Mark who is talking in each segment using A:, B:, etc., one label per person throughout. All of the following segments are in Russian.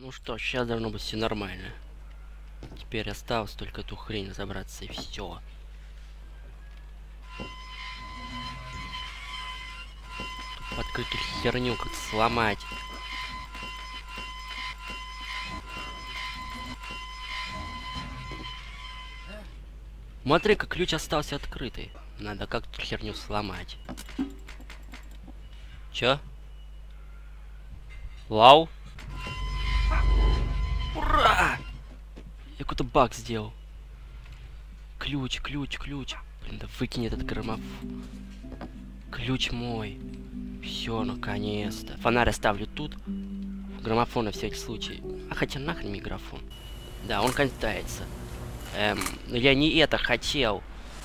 A: Ну что, сейчас должно быть все нормально. Теперь осталось только эту хрень разобраться, и все. Открыть эту херню, как сломать. Смотри-ка, ключ остался открытый. Надо как-то херню сломать. Чё? Вау! Ура! Я какой-то баг сделал. Ключ, ключ, ключ. Блин, да выкинь этот граммофон. Ключ мой. Все, наконец-то. Фонарь оставлю тут. Граммофон на всякий случай. А хотя нахрен микрофон. Да, он катается. Но я не это хотел.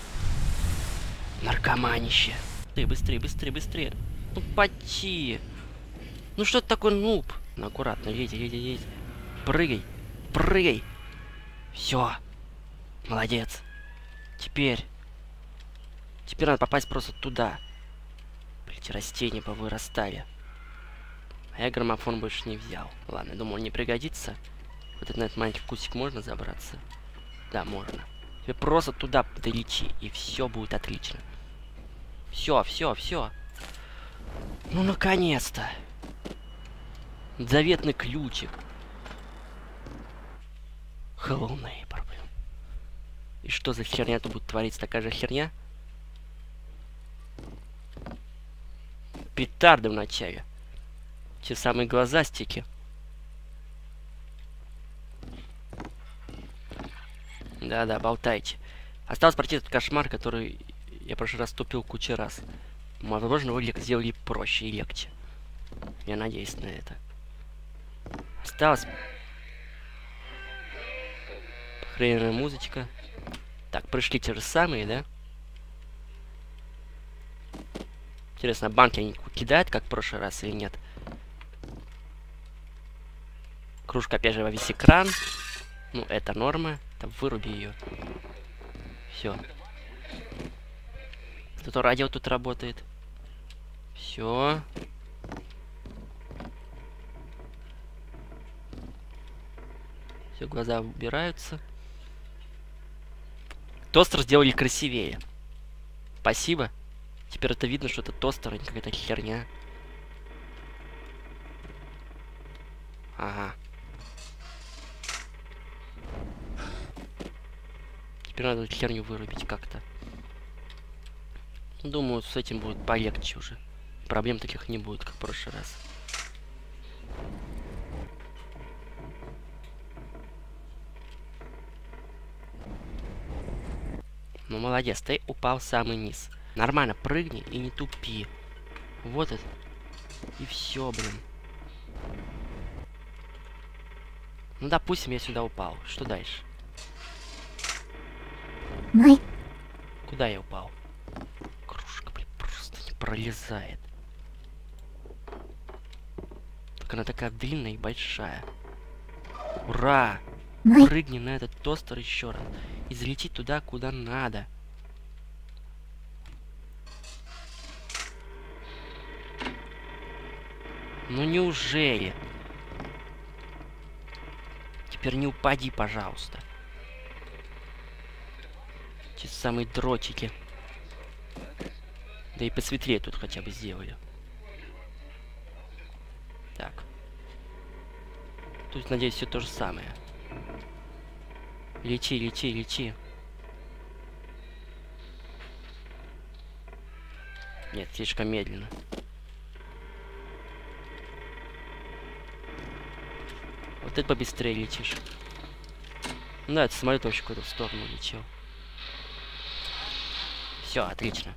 A: Наркоманище. Ты быстрее, быстрее, быстрее. Ну, поти. Ну, что ты такой нуб? Ну, аккуратно, едь, едь, едь. Прыгай, прыгай. Все. Молодец. Теперь надо попасть просто туда. Эти растения повырастали. А я граммофон больше не взял. Ладно, я думаю, он не пригодится. Вот это, на этот маленький кусик можно забраться? Да, можно. Тебе просто туда долети, и все будет отлично. Все, все, все. Ну, наконец-то. Заветный ключик. Hello, neighbor. И что за херня тут будет твориться? Такая же херня? Петарды вначале. Те самые глазастики. Да-да, болтайте. Осталось пройти этот кошмар, который я в прошлый раз тупил кучу раз. Возможно, его сделали проще и легче. Я надеюсь на это. Осталось... Охрененная музычка. Так, пришли те же самые, да? Интересно, банки они кидают, как в прошлый раз, или нет? Кружка опять же во весь экран. Ну, это норма. Там выруби ее. Все. Тут радио тут работает. Все. Все, глаза убираются. Тостер сделали красивее. Спасибо. Теперь это видно, что это тостер, а не какая-то херня. Ага. Теперь надо эту херню вырубить как-то. Думаю, с этим будет полегче уже. Проблем таких не будет, как в прошлый раз. Ну, молодец, ты упал в самый низ. Нормально, прыгни и не тупи. Вот это. И все, блин. Ну, допустим, я сюда упал. Что дальше? Куда я упал? Кружка, блин, просто не пролезает. Так она такая длинная и большая. Ура! Прыгни на этот тостер еще раз. И залети туда, куда надо. Ну неужели? Теперь не упади, пожалуйста. Те самые дротики. Да и посветлее тут хотя бы сделали. Так. Тут, надеюсь, все то же самое. Лети, лети, лети. Нет, слишком медленно. Вот ты побыстрее летишь. Ну да, это самолет вообще в какую-то сторону летел. Все, отлично.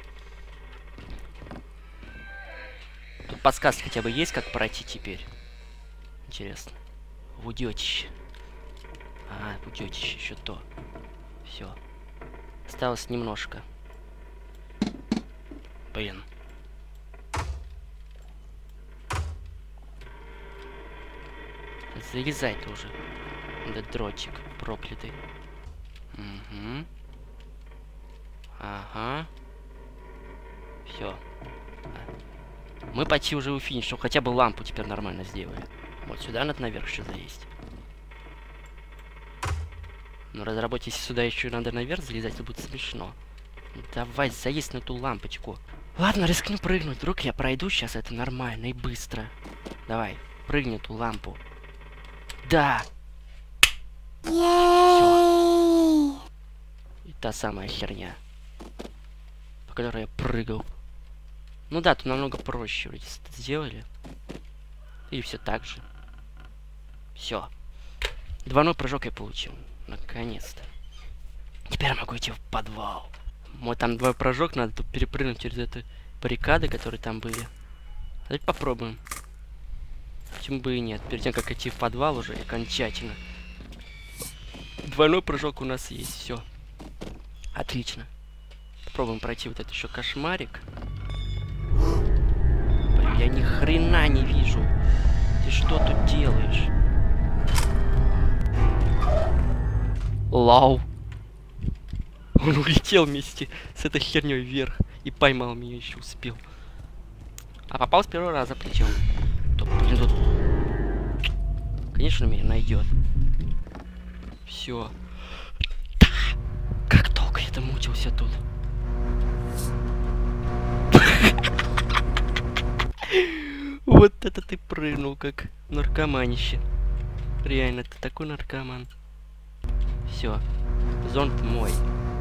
A: Тут подсказки хотя бы есть, как пройти теперь. Интересно. В удётище. А, в удётище еще то. Все. Осталось немножко. Блин. Залезай ты уже. Этот дротик проклятый. Угу. Ага. Все. Мы почти уже у финиша. Хотя бы лампу теперь нормально сделали. Вот сюда надо наверх еще залезть. Ну, разработать, если сюда еще надо наверх залезать, то будет смешно. Ну, давай, залезь на ту лампочку. Ладно, рискну прыгнуть. Вдруг я пройду сейчас, это нормально и быстро. Давай, прыгни ту лампу. Да! Всё. И та самая херня, по которой я прыгал. Ну да, тут намного проще вроде сделали. И все так же. Все. Двойной прыжок я получил. Наконец-то. Теперь я могу идти в подвал. Мой там двойной прыжок, надо тут перепрыгнуть через эту баррикады, которые там были. Давайте попробуем. Почему бы и нет? Перед тем, как идти в подвал уже окончательно. Двойной прыжок у нас есть. Все. Отлично. Попробуем пройти вот этот еще кошмарик. Блин, я ни хрена не вижу. Ты что тут делаешь? Лау. Он улетел вместе с этой херней вверх. И поймал меня еще успел. А попал с первого раза причем. Блин, тут... Конечно, меня найдет. Все. Как долго я там мучился тут. Вот это ты прыгнул, как наркоманище. Реально, ты такой наркоман. Все. Зонт мой.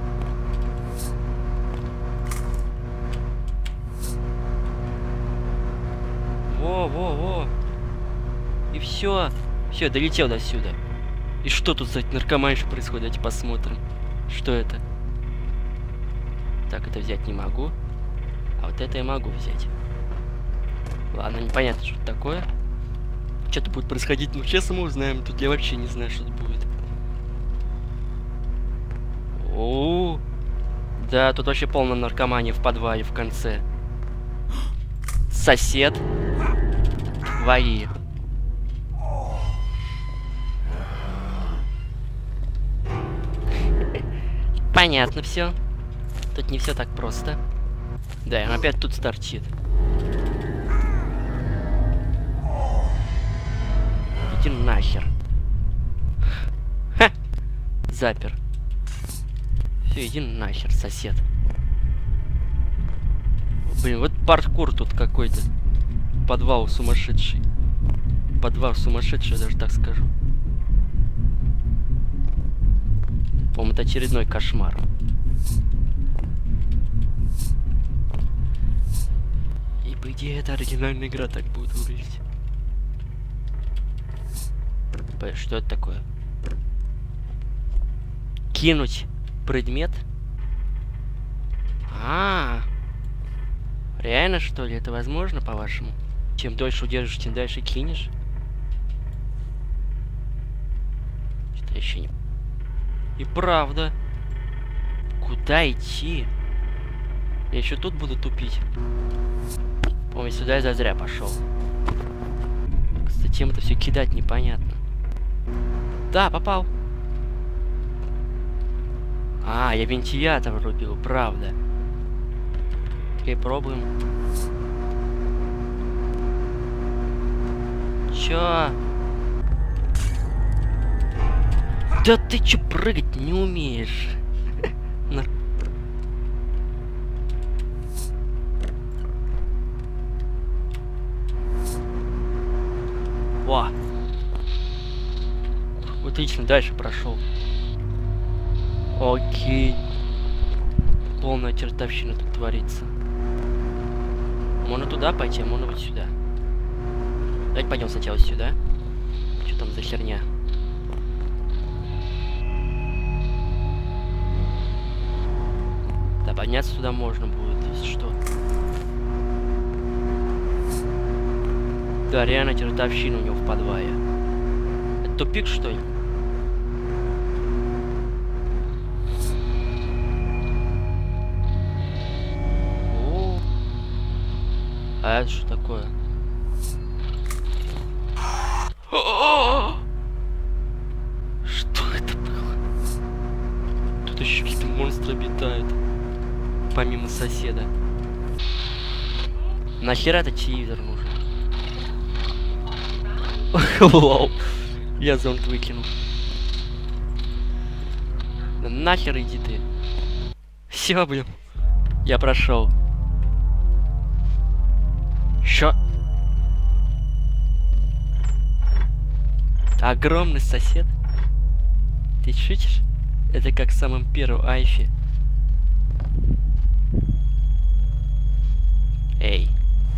A: Во. И все. Все, долетел до сюда. И что тут за наркоманщина происходит? Давайте посмотрим. Что это? Так, это взять не могу. А вот это я могу взять. Ладно, непонятно, что это такое. Что-то будет происходить, ну честно мы узнаем. Тут я вообще не знаю, что это будет. О, да, тут вообще полная наркомания в подвале в конце. Сосед. Твои. Понятно все. Тут не все так просто. Да, он опять тут торчит. Иди нахер. Ха! Запер. Все, иди нахер, сосед. Блин, вот паркур тут какой-то. Подвал сумасшедший. Подвал сумасшедший, я даже так скажу. По-моему, это очередной кошмар. И по идее, это оригинальная игра так будет выглядеть. Что это такое? Кинуть предмет? Реально, что ли? Это возможно, по-вашему? Чем дольше удержишь, тем дальше кинешь? Что-то еще не... И правда. Куда идти? Я еще тут буду тупить. Ой, сюда я зазря пошел. Зачем это все кидать, непонятно. Да, попал. А, я вентилятор врубил, правда. Окей, пробуем. Чё? Да ты чё, прыгать не умеешь? Во! Отлично, дальше прошел. Окей. Полная чертовщина тут творится. Можно туда пойти, а можно вот сюда. Давайте пойдем сначала сюда. Что там за херня? Да, подняться туда можно будет, если что. Да, реально чертовщина у него в подвале. Это тупик, что ли? О, а это что такое? Что это было? Тут еще какие-то монстры обитают. Помимо соседа. Нахера это телевизор нужен? Лол. Я зонт выкинул. Да нахер иди ты. Все, блин. Я прошел. Чё? Огромный сосед? Ты шутишь? Это как в самом первом Альфе. Эй.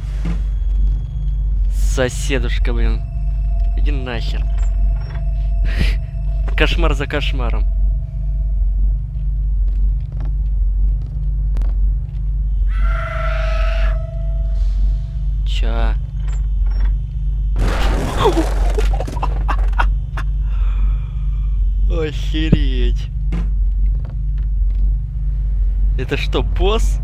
A: Соседушка, блин. Иди нахер. Кошмар за кошмаром. Чё? Охереть. Это что, босс?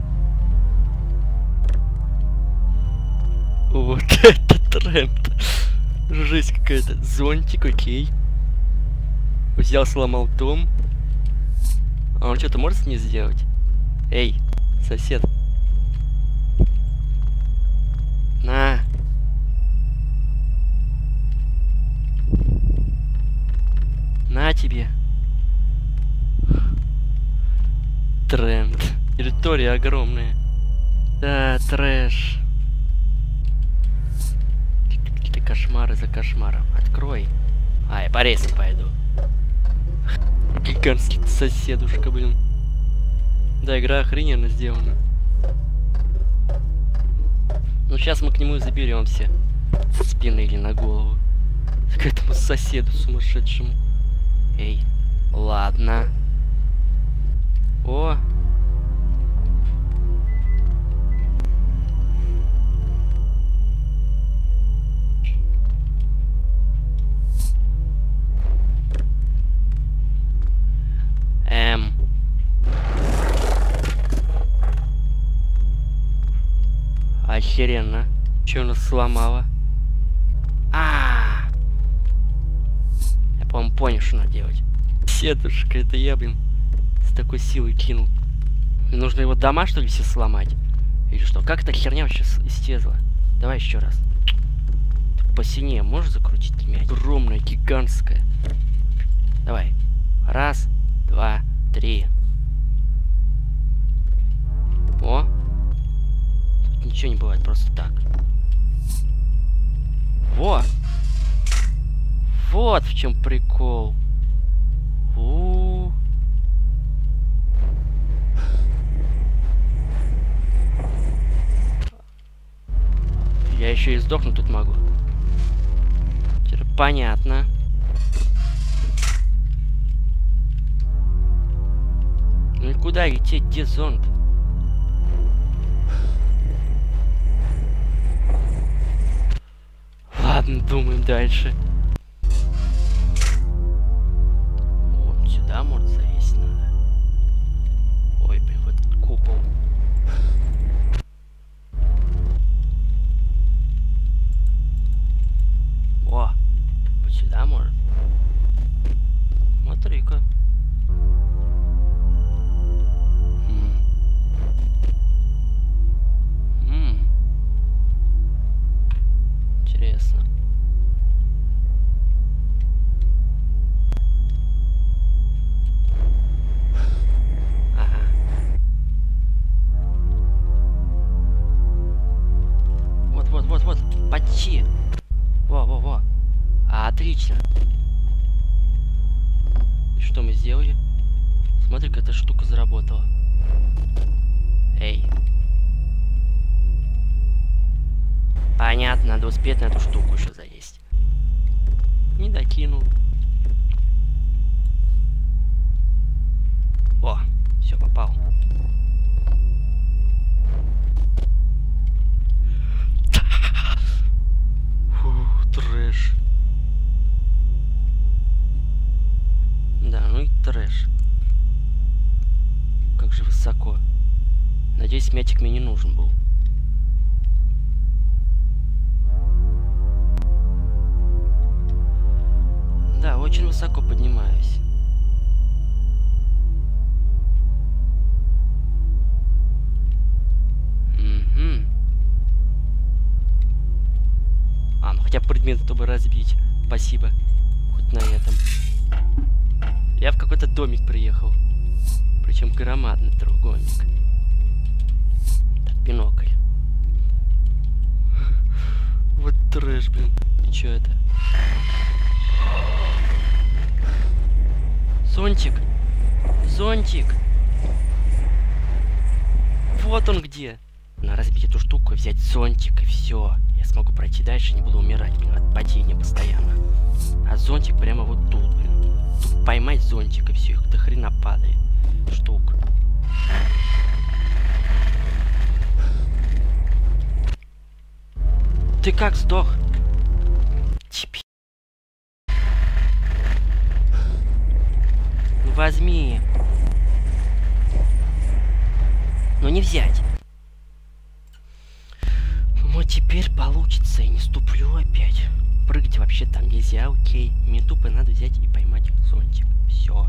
A: Вот это тренд. Жесть какая-то. Зонтик, окей. Взял, сломал дом. А он что-то может не сделать? Эй, сосед. На. На тебе. Тренд. Территория огромная. Да, трэш. Какие-то кошмары за кошмаром. Открой. А, я по рейсам пойду. Гигантский соседушка, блин. Да, игра охрененно сделана. Ну, сейчас мы к нему и заберемся. Со спины или на голову. К этому соседу сумасшедшему. Эй, ладно. О! Охеренно. Че у нас сломало? Я, по-моему, понял, что надо делать. Седушка, это я, блин, с такой силой кинул. Мне нужно его дома, что ли, все сломать? Или что? Как эта херня вообще исчезла? Давай еще раз. Посильнее можешь закрутить мяч? Огромная, гигантская. Давай. Раз, два, три. О! Тут ничего не бывает просто так. Во! Вот в чем прикол. Я еще и сдохнуть тут могу. Теперь понятно. Ну и куда лететь? Где зонд? Ладно, думаем дальше. Вот сюда, может, залезть надо. Ой, блин, вот этот купол. О, вот сюда, может. Смотри-ка. Интересно. Ага. Вот, почти. Во. Отлично. И что мы сделали? Смотри-ка, эта штука заработала. Эй. Понятно, надо успеть на эту штуку еще залезть. Не докинул. О, все, попал. Фу, трэш. Да, ну и трэш. Как же высоко. Надеюсь, мячик мне не нужен был. Да, очень высоко поднимаюсь. хотя бы предмет, чтобы разбить. Спасибо. Хоть на этом. Я в какой-то домик приехал. Причем громадный треугольник. Так, бинокль. Вот трэш, блин. И чё это? Зонтик. Зонтик. Вот он где. Надо разбить эту штуку, взять зонтик и все. Я смогу пройти дальше, не буду умирать, блин, от падения постоянно. А зонтик прямо вот тут, блин. Тут поймать зонтик и все, их до хрена падает. Штук. Ты как сдох? Чипи. Ну возьми. Ну не взять. Вот теперь получится, и не ступлю опять. Прыгать вообще там нельзя, окей. Мне тупо надо взять и поймать зонтик. Все.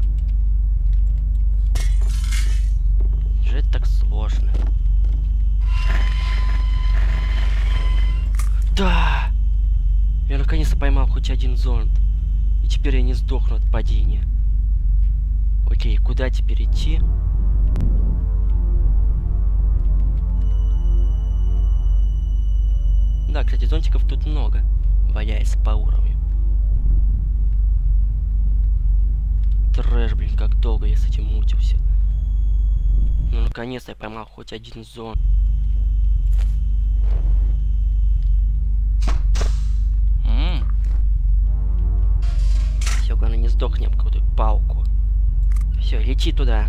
A: Же это так сложно. Да! Я наконец-то поймал хоть один зонт. И теперь я не сдохну от падения. Окей, куда теперь идти? Да, кстати, зонтиков тут много, валяется по уровню. Трэш, блин, как долго я с этим мучился. Ну, наконец-то я поймал хоть один зонт. Все, главное, не сдохни об какую-то палку. Все, лети туда.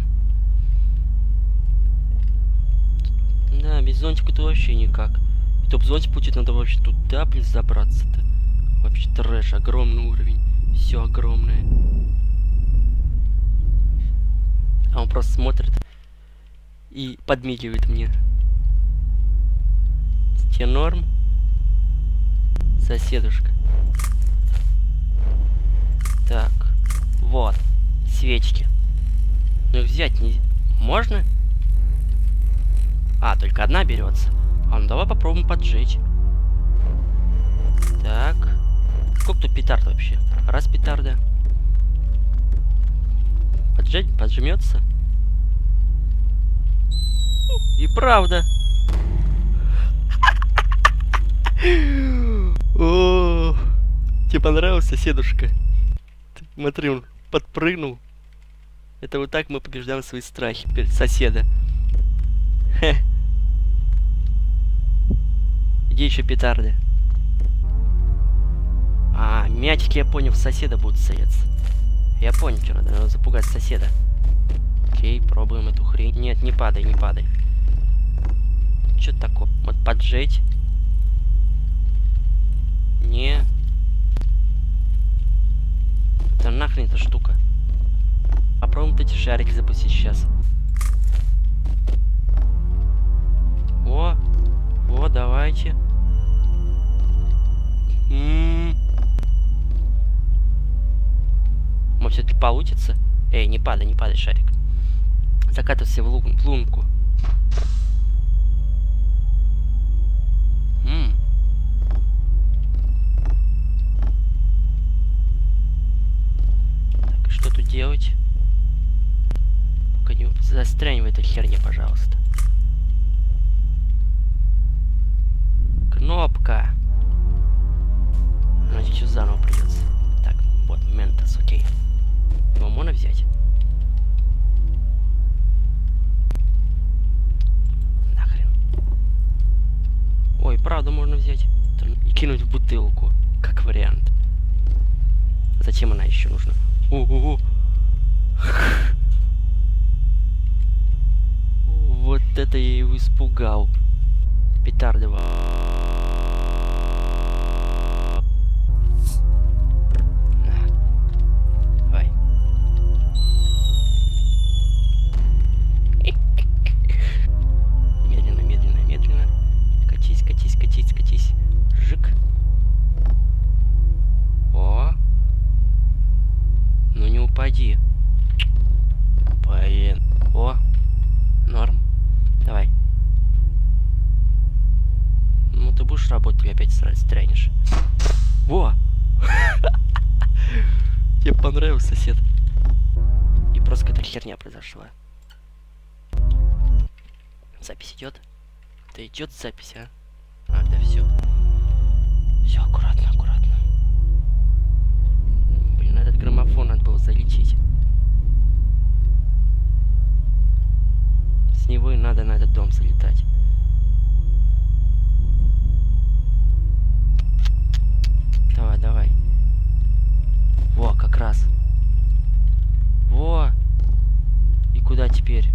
A: Да, без зонтика-то вообще никак. Топ-зонтик будет, надо вообще туда, блин, забраться-то. Вообще трэш, огромный уровень. Все огромное. А он просто смотрит и подмигивает мне. Тебе норм? Соседушка. Так, вот, свечки. Ну их взять не... Можно? А, только одна берется. А ну давай попробуем поджечь. Так. Сколько тут петард вообще? Раз петарда. Поджечь, поджмется. И правда. О, тебе понравилось, соседушка? Смотри, он подпрыгнул. Это вот так мы побеждаем свои страхи перед соседа. Хе. Где еще петарды? А, мячики, я понял, в соседа будут садиться. Я понял, что надо запугать соседа. Окей, пробуем эту хрень. Нет, не падай, не падай. Что такое? Вот поджечь. Не. Да нахрен эта штука. Попробуем вот эти шарики запустить сейчас. О, давайте. Может, все-таки получится? Эй, не падай, шарик. Закатывайся в лунку. Так, и что тут делать? Пока не застрянь в этой херне, пожалуйста. Кнопка. Значит, еще заново придется. Так, вот, Ментос, окей. Его можно взять? Нахрен. Ой, правда можно взять. И кинуть в бутылку. Как вариант. Зачем она еще нужна? Ого. Вот это я его испугал. Петардово. Давай. Медленно, медленно, медленно. Катись, катись, катись, катись. Жик. О. Ну не упади. Блин. О. Норм. Давай. Ну ты будешь работать, и опять стрянешь. Во! Тебе понравился, сосед? И просто какая-то херня произошла. Запись идет? Да идет запись, а? А, да все. Все, аккуратно, аккуратно. Блин, на этот граммофон надо было залететь. С него и надо на этот дом залетать. Давай, давай. Во, как раз. Во! И куда теперь?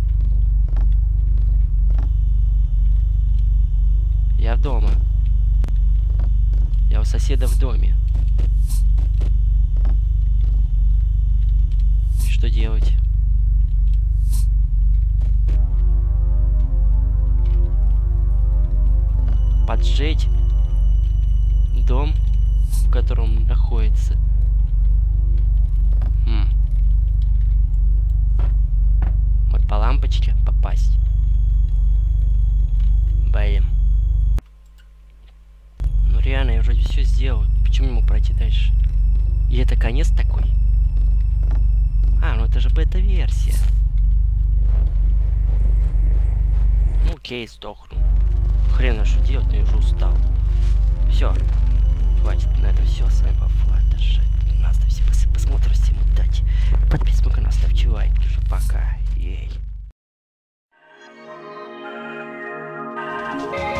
A: Я дома. Я у соседа в доме. И что делать? Поджечь дом, в котором он находится. Вот по лампочке попасть. Блин. Ну реально, я вроде все сделал. Почему не мог пройти дальше? И это конец такой? А, ну это же бета-версия. Ну окей, сдохну. Хрена что делать, но я уже устал. Все. Хватит, на этом все. С вами был Флаташ. Все посмотрим, всем удачи. Подписывайся на канал, ставьте лайк. Пока. Ей.